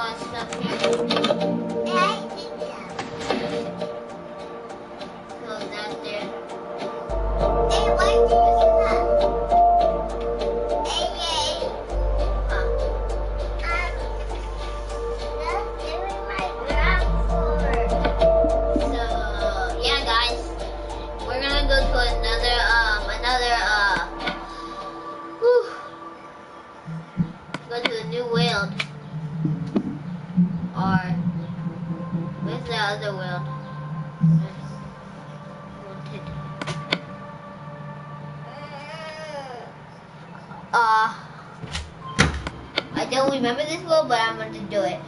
got stuff here. So that's there. Huh. So yeah, guys, we're gonna go to another go to a new world. Or where's the other world? I don't remember this world, but I'm going to do it.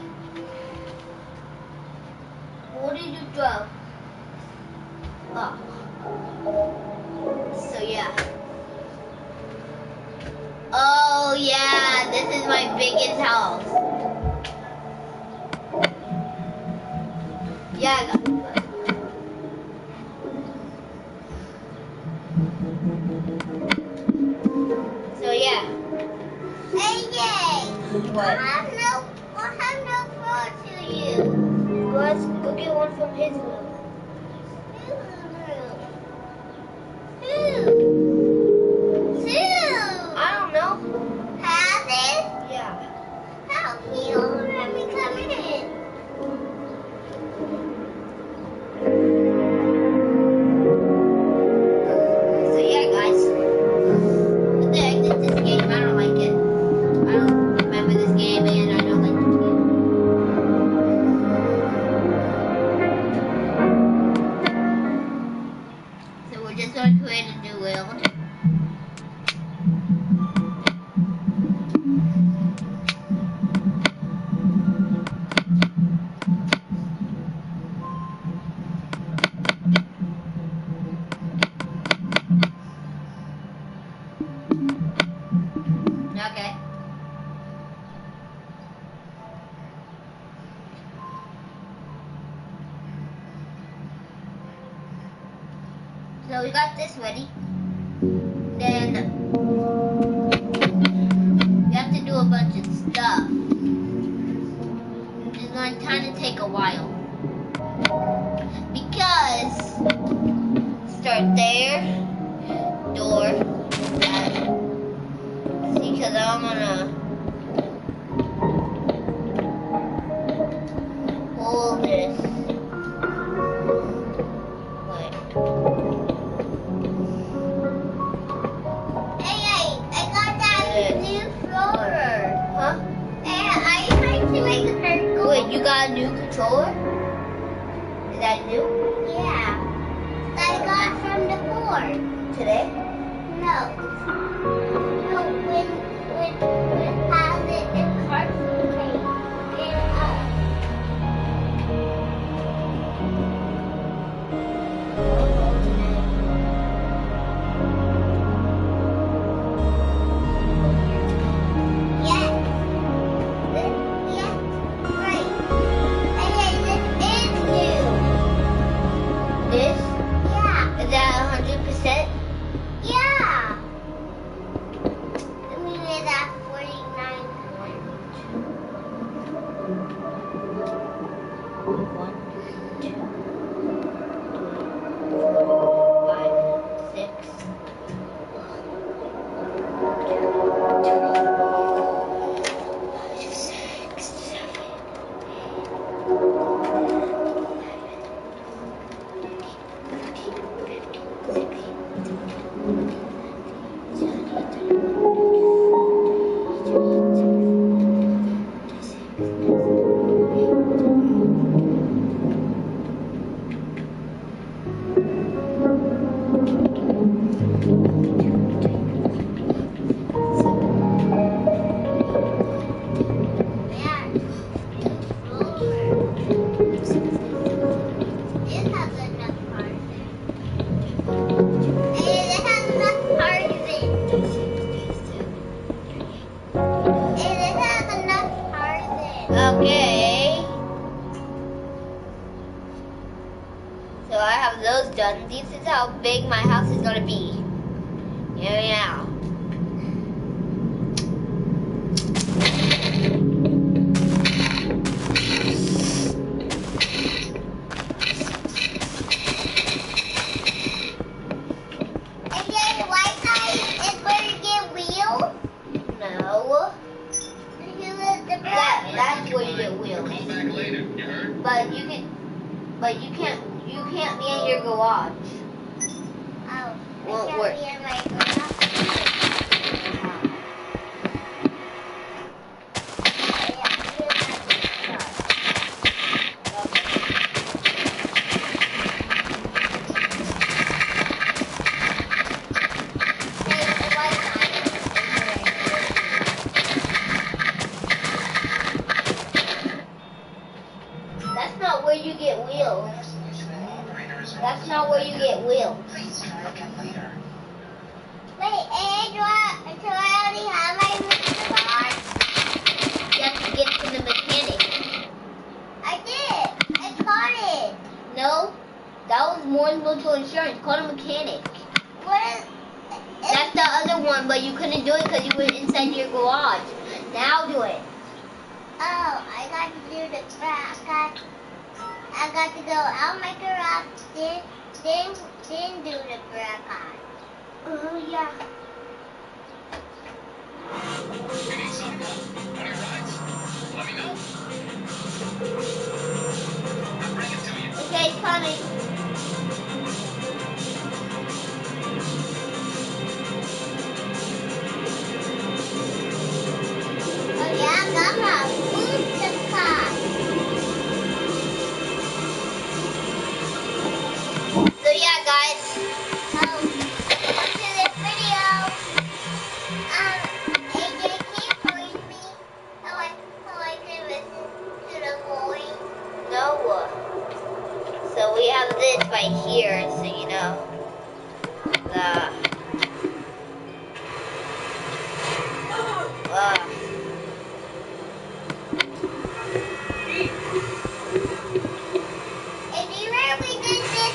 What did you throw? Oh. So yeah. Oh yeah, this is my biggest house. Yeah, I got it. So yeah. What? I have no phone to you. Let's go get one from his room. Who? I don't know. Have it? Yeah. How? He won't let me come in. So yeah, guys. What the heck is this game? I don't like it. I don't remember this game and I don't like this game. So we're just going to create a new world. Okay. So we got this ready. Then we have to do a bunch of stuff. It's going to kind of take a while. Because start there, door, that. See, because I'm gonna hold this. Wait. Hey, I got that new controller. Huh? Hey, are you trying to make her go? Wait, you got a new controller? Is that new? Yeah. I got from the board. Today? No. No, when has it in cartoon came up. Yes. Yes. Right. And this is new. This? Yeah. Is that 100%? Yeah. We made that 49 1, 2, 3, 4, 5, 6. 6, 7. Okay. So I have those done. This is how big my house is gonna be. Yeah. come back later, you heard? But you can't be in your garage. Oh, Won't I can't work. be in my garage. That's not where you get wheels. That's not where you get wheels. Please try again later. Wait, do I already have my car? You have to get to the mechanic. I did. I caught it. No, that was more than mutual insurance. Call a mechanic. What is That's the other one, but you couldn't do it because you were inside your garage. Now do it. Oh, I got to do the I got to go out my garage, then do the garage. Oh yeah. You need some help? Any rides? Let me know. I'll bring it to you. Okay, it's coming. Oh yeah, I got my booster car. So yeah, guys. To this video, AJ, can you please me how I can listen to the movie? No. So we have this right here, so you know. And do you remember we did this,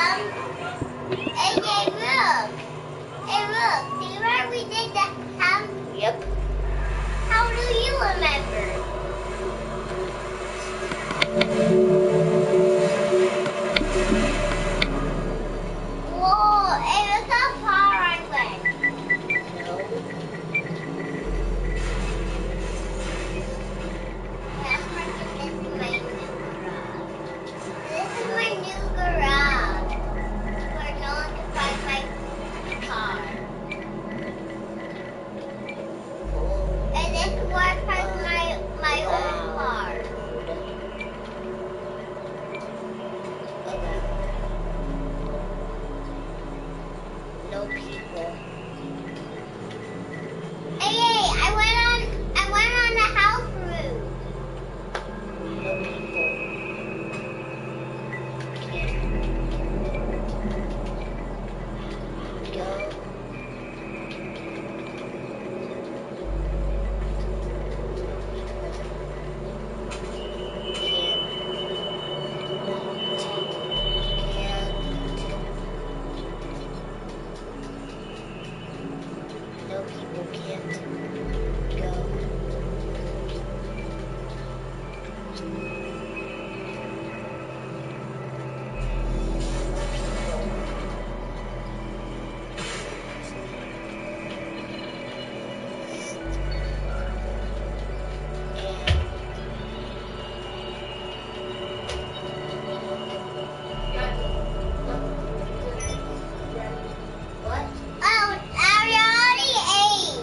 AJ, look. Hey, look, do you remember we did that, Yep. how do you remember? Whoa, hey, look how far I went. This is my new garage. Where no one can find my car. And this is where I park my old car. No people. Hey, I went on the house route. No people. Can't go. No people can't go. What? Oh, I already ate.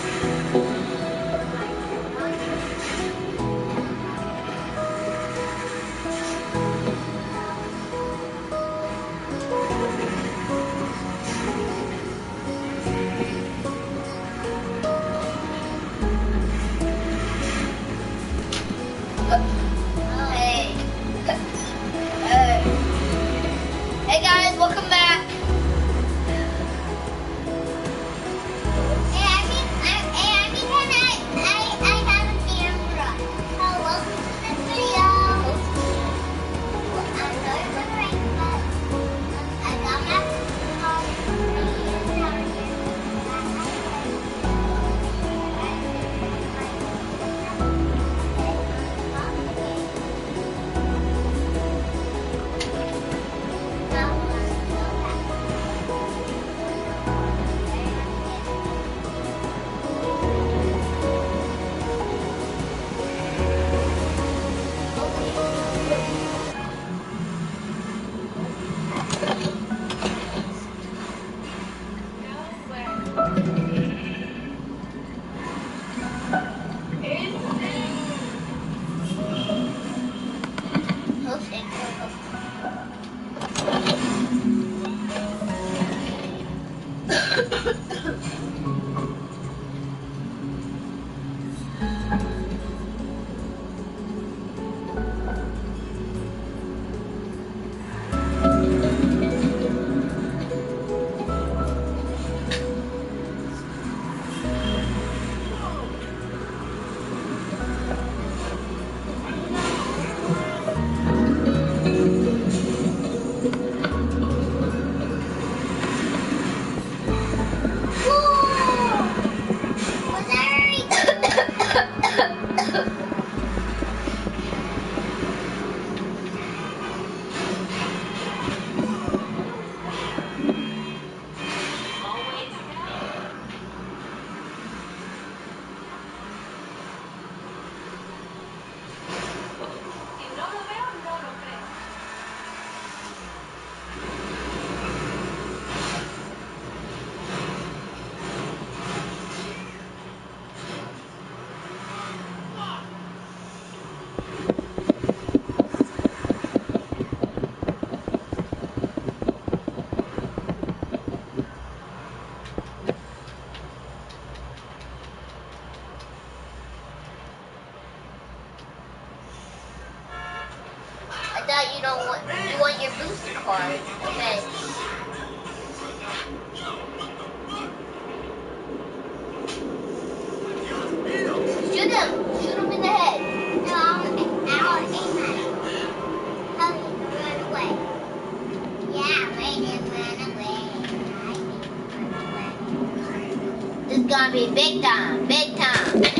Hey. Hey guys, welcome back. Hey, I have a camera. Oh, welcome to this video. I'm going to rank, but I got my I thought you want your booster card. Okay. Shoot him! Shoot him in the head! No, I'll aim at him. Tell him to run away. Yeah, make him run away. I make him run away. This is gonna be big time, big time.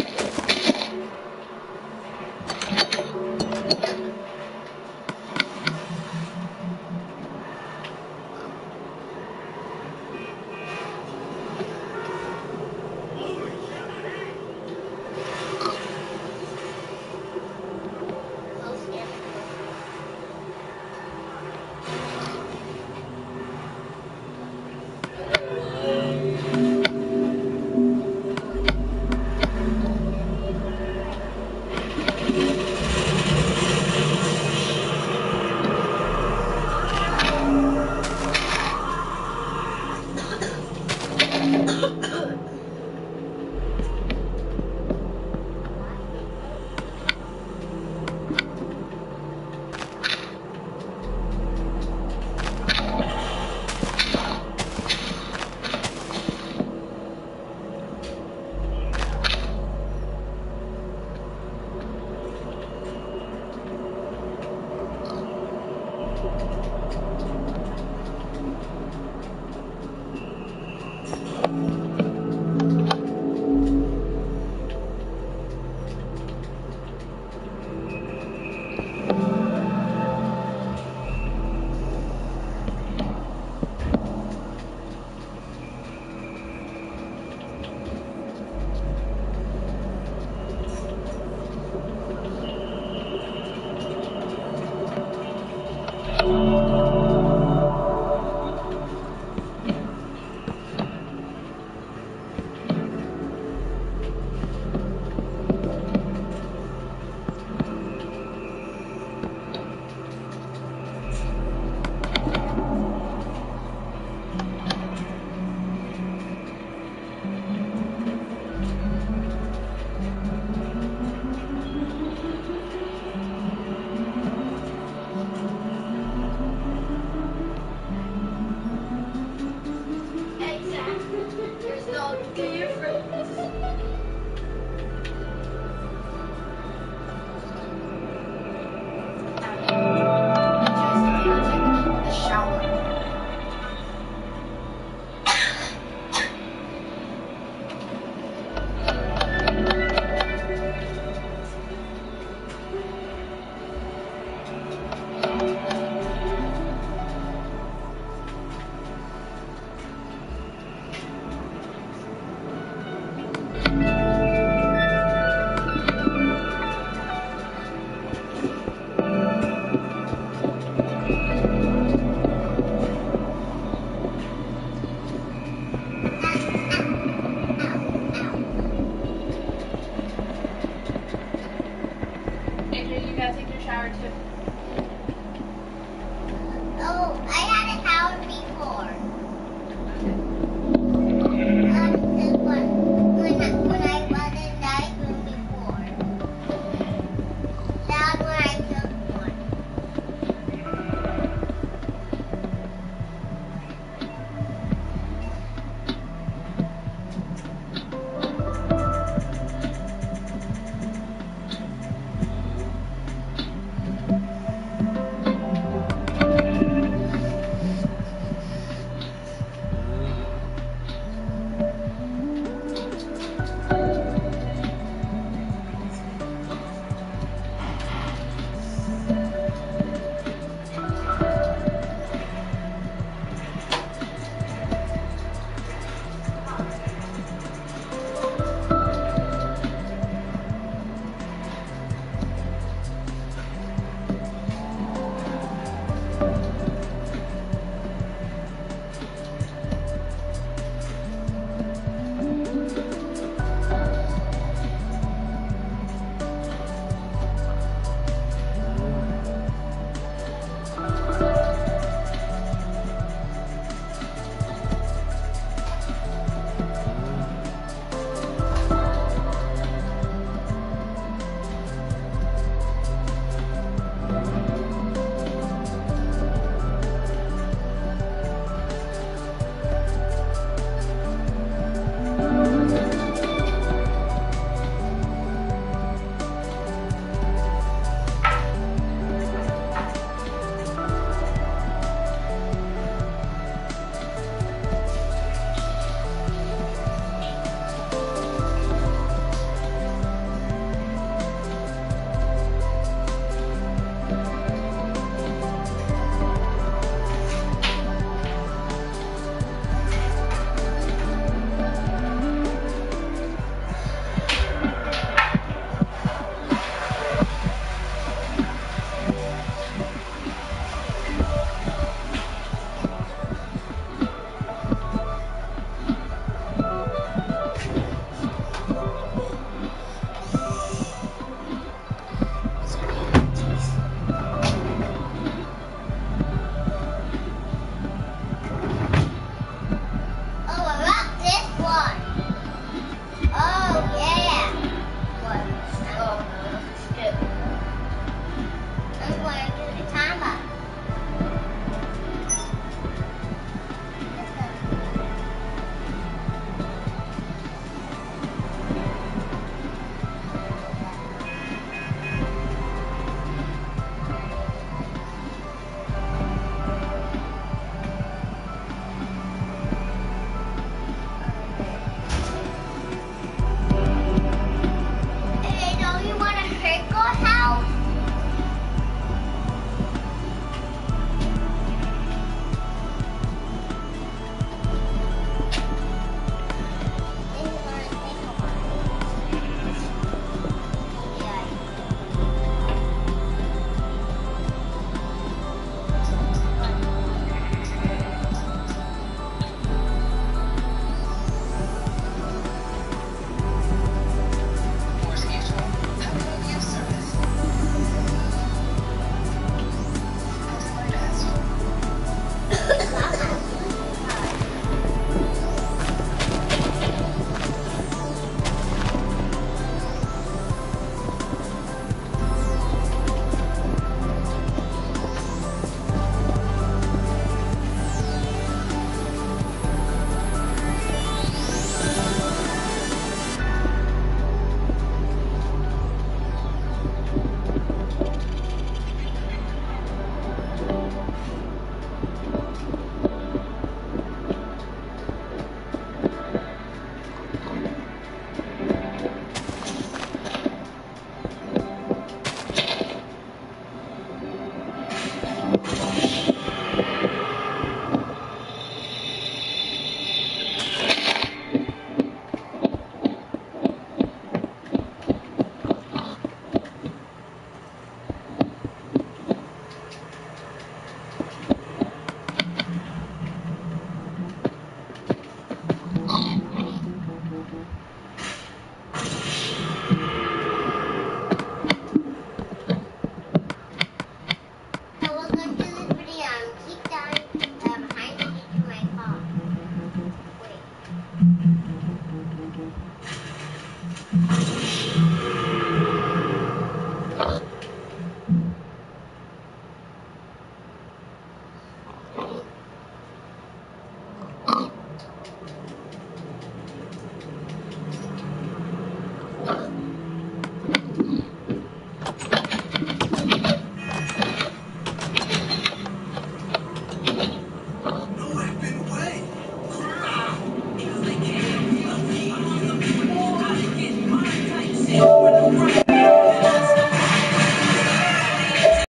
Wait.